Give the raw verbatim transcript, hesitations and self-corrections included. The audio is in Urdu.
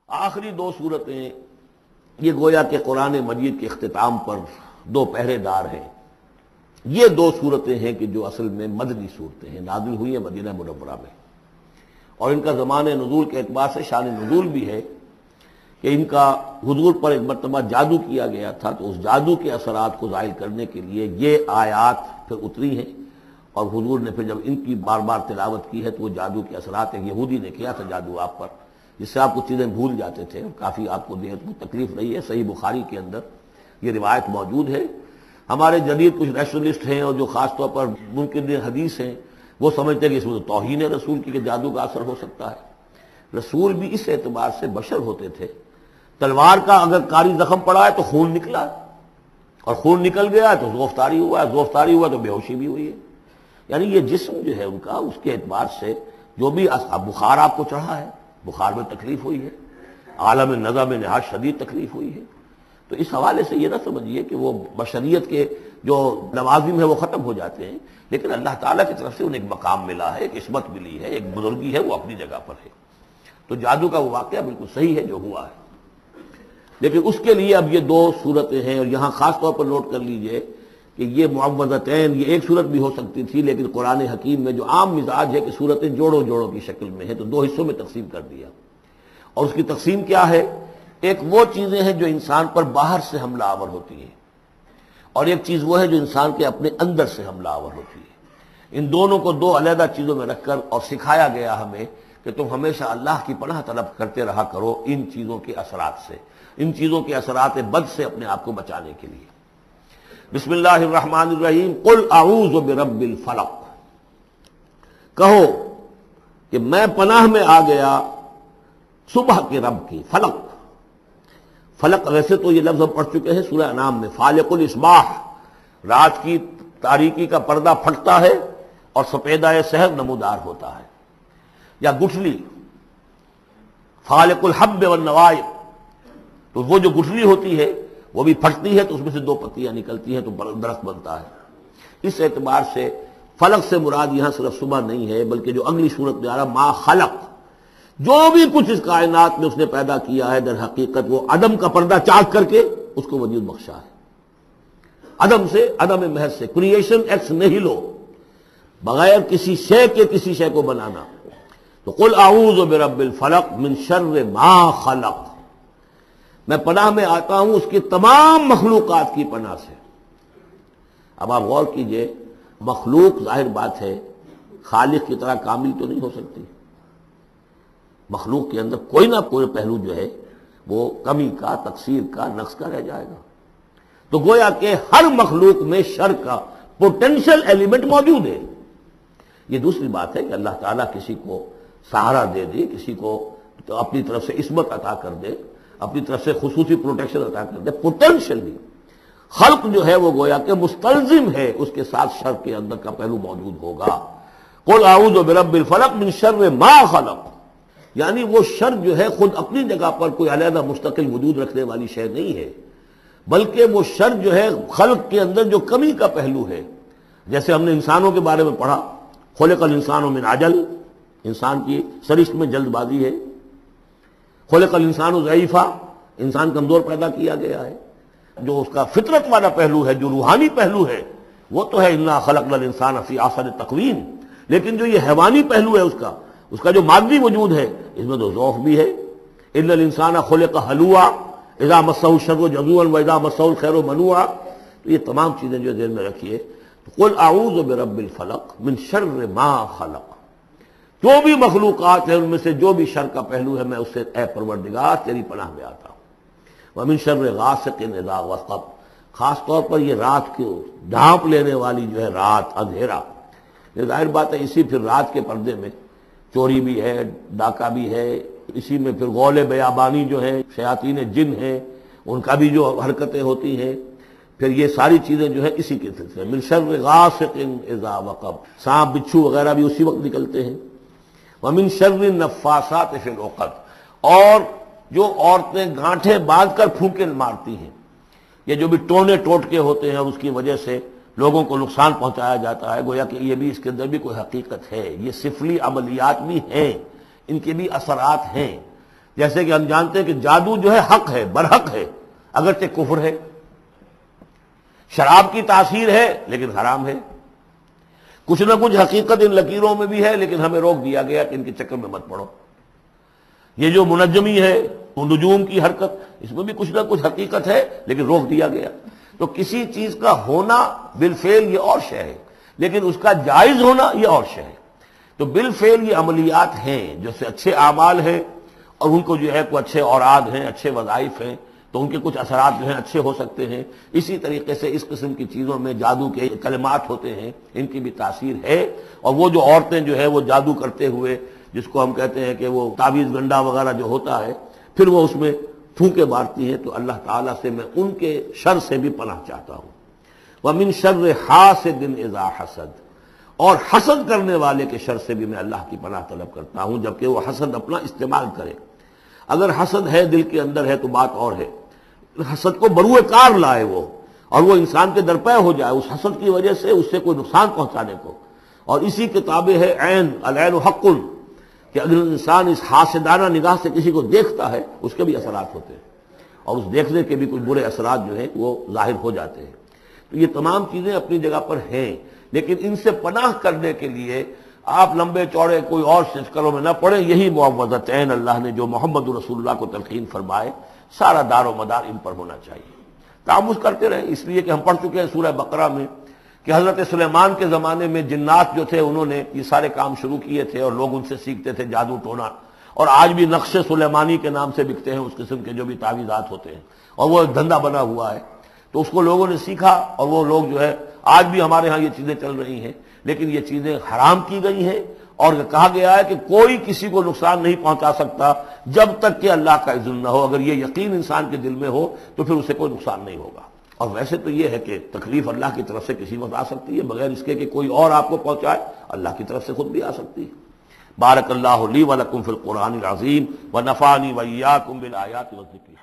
آخری دو صورتیں یہ گویا کہ قرآن مجید کے اختتام پر دو پہرے دار ہیں۔ یہ دو صورتیں ہیں کہ جو اصل میں مدنی صورتیں ہیں، نازل ہوئی ہیں مدینہ منورہ میں، اور ان کا زمانہ نزول کے اعتبار سے شان نزول بھی ہے کہ ان کا حضور پر ایک مرتبہ جادو کیا گیا تھا، تو اس جادو کے اثرات کو ظاہر کرنے کے لیے یہ آیات پھر اتری ہیں، اور حضور نے پھر جب ان کی بار بار تلاوت کی ہے تو وہ جادو کے اثرات، ایک یہودی نے کیا تھا جادو آپ پر، جس سے آپ کچھ چیزیں بھول جاتے تھے، کافی آپ کو دیہت کو تکلیف رہی ہے۔ صحیح بخاری کے اندر یہ روایت موجود ہے۔ ہمارے جدید کچھ نیشنلسٹ ہیں اور جو خاص طور پر منکر حدیث ہیں، وہ سمجھتے ہیں کہ اس میں تو توہین ہے رسول کی کہ جادو کا اثر ہو سکتا ہے۔ رسول بھی اس اعتبار سے بشر ہوتے تھے، تلوار کا اگر کاری زخم پڑا ہے تو خون نکلا، اور خون نکل گیا تو زوفتاری ہوا ہے، زوفتاری ہوا تو بے ہوشی بھی ہوئی ہے۔ یعنی یہ جسم جو ہے ان کا، اس کے اعتبار سے جو بھی بخار آپ کو چڑھا ہے، بخار میں تکلیف ہوئی ہے، عالم نزع میں نہایت شدید تکلیف ہوئی ہے، تو اس حوالے سے یہ نہ سمجھیے کہ وہ بشریت کے جو لوازم ہے وہ ختم ہو جاتے ہیں، لیکن اللہ تعالیٰ کی طرف سے انہیں ایک مقام ملا ہے، ایک عصمت ملی ہے، ایک بزرگی ہے، وہ اپنی جگہ پر ہے۔ تو جادو کا وہ واقعہ بالکل صحیح ہے جو ہوا ہے، لیکن اس کے لیے اب یہ دو صورتیں ہیں، اور یہاں خاص طور پر نوٹ کر لیجئے کہ یہ معوذتین، یہ ایک صورت بھی ہو سکتی تھی، لیکن قرآن حکیم میں جو عام مزاج ہے کہ صورتیں جوڑوں جوڑوں کی شکل میں ہیں، تو دو حصوں میں تقسیم کر دیا۔ اور اس کی تقسیم کیا ہے؟ ایک وہ چیزیں ہیں جو انسان پر باہر سے حملہ آور ہوتی ہیں، اور ایک چیز وہ ہے جو انسان کے اپنے اندر سے حملہ آور ہوتی ہے۔ ان دونوں کو دو علیحدہ چیزوں میں رکھ کر اور سکھایا گیا ہمیں کہ تم ہمیشہ اللہ کی پناہ طلب کرتے رہا کرو ان چیزوں کے اثرات سے، ان چیزوں کے اثرات بد سے اپنے آپ کو بچانے کے لیے۔ بسم اللہ الرحمن الرحیم، قل اعوذ برب الفلق، کہو کہ میں پناہ میں آ گیا صبح کے رب کی۔ فلق، فلق ویسے تو یہ لفظ ہم پڑھ چکے ہیں سورہ انعام میں، فالق الاصباح، رات کی تاریکی کا پردہ پھٹتا ہے اور سپیدہ سحر نمودار ہوتا ہے، یا گٹھلی فالق الحب والنوائب، تو وہ جو گٹھلی ہوتی ہے وہ بھی پھٹتی ہے تو اس میں سے دو پتیاں نکلتی ہیں تو درخت بنتا ہے۔ اس اعتبار سے فلق سے مراد یہاں صرف صبح نہیں ہے، بلکہ جو اگلی صورت میں آ رہا ما خلق، جو بھی کچھ اس کائنات میں اس نے پیدا کیا ہے، در حقیقت وہ عدم کا پردہ چاک کر کے اس کو وجود بخشا ہے۔ عدم سے، عدم محض سے، کریشن ایکس نیہیلو، بغیر کسی شے کے کسی شے کو بنانا۔ تو قل اعوذ برب الفلق من شر ما خلق، میں پناہ میں آتا ہوں اس کی تمام مخلوقات کی پناہ سے۔ اب آپ غور کیجئے، مخلوق ظاہر بات ہے خالق کی طرح کامل تو نہیں ہو سکتی، مخلوق کے اندر کوئی نہ کوئی پہلو جو ہے وہ کمی کا، تقصیر کا، نقص کا رہ جائے گا۔ تو گویا کہ ہر مخلوق میں شر کا پوٹینشل ایلیمنٹ موجود ہے۔ یہ دوسری بات ہے کہ اللہ تعالیٰ کسی کو سہارا دے دے، کسی کو تو اپنی طرف سے عصمت عطا کر دے، اپنی طرف سے خصوصی پروٹیکشن عطا کر دے، پوٹینشلی خلق جو ہے وہ گویا کہ مستلزم ہے اس کے ساتھ شر کے اندر کا پہلو موجود ہوگا۔ قل اعوذ برب الفلق من شر ما خلق، یعنی وہ شر جو ہے خود اپنی جگہ پر کوئی علیحدہ مستقل وجود رکھنے والی شے نہیں ہے، بلکہ وہ شر جو ہے خلق کے اندر جو کمی کا پہلو ہے۔ جیسے ہم نے انسانوں کے بارے میں پڑھا، خلق الانسان من عجل، انسان کی سرشت میں جلد بازی ہے۔ خلق الانسان ضعیفا، انسان کمزور پیدا کیا گیا ہے۔ جو اس کا فطرت والا پہلو ہے، جو روحانی پہلو ہے، وہ تو ہے انا خلقنا الانسان فی احسن تقویم، لیکن جو یہ حیوانی پہلو ہے اس کا اس کا جو مادی وجود ہے، اس میں تو ضعف بھی ہے۔ ان الانسان خلق ہلوعا اذا مسہ الشر جزوعا واذا مسہ الخیر منوعا، تو یہ تمام چیزیں جو ذہن میں رکھیے۔ قل اعوذ برب الفلق من شر ما خلق، جو بھی مخلوقات ہیں ان میں سے جو بھی شر کا پہلو ہے، میں اس سے اے پروردگار تیری پناہ میں آتا ہوں۔ ومن شر غاسق اذا وقب، خاص طور پر یہ رات کو ڈھانپ لینے والی جو ہے رات، اندھیرا، یہ ظاہر بات ہے اسی پھر رات کے پردے میں چوری بھی ہے، ڈاکہ بھی ہے، اسی میں پھر غول بیابانی جو ہے، شیاطین جن ہیں ان کا بھی جو حرکتیں ہوتی ہیں، پھر یہ ساری چیزیں جو ہے اسی کے سلسلے من شر غاسق اذا وقب، سانپ بچھو وغیرہ بھی اسی وقت نکلتے ہیں۔ ومن شر النفاثات فی العقد، اور جو عورتیں گانٹھیں باندھ کر پھونکے مارتی ہیں، یہ جو بھی ٹونے ٹوٹکے ہوتے ہیں اس کی وجہ سے لوگوں کو نقصان پہنچایا جاتا ہے، گویا کہ یہ بھی اس کے اندر بھی کوئی حقیقت ہے، یہ سفلی عملیات بھی ہیں، ان کے بھی اثرات ہیں۔ جیسے کہ ہم جانتے ہیں کہ جادو جو ہے حق ہے، برحق ہے، اگرچہ کفر ہے. شراب کی تاثیر ہے لیکن حرام ہے. کچھ نہ کچھ حقیقت ان لکیروں میں بھی ہے لیکن ہمیں روک دیا گیا کہ ان کے چکر میں مت پڑو. یہ جو منجمی ہے، نجوم کی حرکت، اس میں بھی کچھ نہ کچھ حقیقت ہے لیکن روک دیا گیا. تو کسی چیز کا ہونا بالفعل یہ اور شے ہے، لیکن اس کا جائز ہونا یہ اور شے ہے. تو بالفعل یہ عملیات ہیں جو سے اچھے اعمال ہیں، اور ان کو جو ہے کوئی اچھے اوراد ہیں، اچھے وظائف ہیں، تو ان کے کچھ اثرات جو ہیں اچھے ہو سکتے ہیں. اسی طریقے سے اس قسم کی چیزوں میں جادو کے کلمات ہوتے ہیں، ان کی بھی تاثیر ہے. اور وہ جو عورتیں جو ہے وہ جادو کرتے ہوئے، جس کو ہم کہتے ہیں کہ وہ تعویذ گنڈا وغیرہ جو ہوتا ہے، پھر وہ اس میں پھونکے مارتی ہیں، تو اللہ تعالیٰ سے میں ان کے شر سے بھی پناہ چاہتا ہوں. وَمِن شَرِّ حَاسِدٍ إِذَا حَسَدَ، اور حسد کرنے والے کے شر سے بھی میں اللہ کی پناہ طلب کرتا ہوں، جبکہ وہ حسد اپنا استعمال کرے. اگر حسد ہے دل کے اندر ہے تو بات اور ہے، حسد کو بروئے کار لائے وہ، اور وہ انسان کے درپے ہو جائے اس حسد کی وجہ سے اس سے کوئی نقصان پہنچانے کو. اور اسی کتابیں ہے عین، العین حق، کہ اگر انسان اس حاسدانہ نگاہ سے کسی کو دیکھتا ہے اس کے بھی اثرات ہوتے ہیں، اور اس دیکھنے کے بھی کچھ برے اثرات جو ہیں وہ ظاہر ہو جاتے ہیں. تو یہ تمام چیزیں اپنی جگہ پر ہیں، لیکن ان سے پناہ کرنے کے لیے آپ لمبے چوڑے کوئی اور سلسلوں میں نہ پڑیں. یہی معوذتین اللہ نے جو محمد رسول اللہ کو تلقین فرمائے، سارا دار و مدار ان پر ہونا چاہیے. تعوذ کرتے رہیں، اس لیے کہ ہم پڑھ چکے ہیں سورہ بقرہ میں کہ حضرت سلیمان کے زمانے میں جنات جو تھے انہوں نے یہ سارے کام شروع کیے تھے، اور لوگ ان سے سیکھتے تھے جادو ٹونا. اور آج بھی نقش سلیمانی کے نام سے بکتے ہیں اس قسم کے جو بھی تعویذات ہوتے ہیں، اور وہ ایک دھندا بنا ہوا ہے. تو اس کو لوگوں نے سیکھا، اور وہ لوگ جو ہے آج بھی ہمارے ہاں یہ چیزیں چل رہی ہیں، لیکن یہ چیزیں حرام کی گئی ہیں. اور کہا گیا ہے کہ کوئی کسی کو نقصان نہیں پہنچا سکتا جب تک کہ اللہ کا اذن نہ ہو. اگر یہ یقین انسان کے دل میں ہو تو پھر اسے کوئی نقصان نہیں ہوگا. اور ویسے تو یہ ہے کہ تکلیف اللہ کی طرف سے کسی وقت آ سکتی ہے بغیر اس کے کہ کوئی اور آپ کو پہنچائے، اللہ کی طرف سے خود بھی آ سکتی ہے. بارک اللہ لی و لکم فی القرآن العظیم و نفعنی و ایاکم بالآیات والذکر.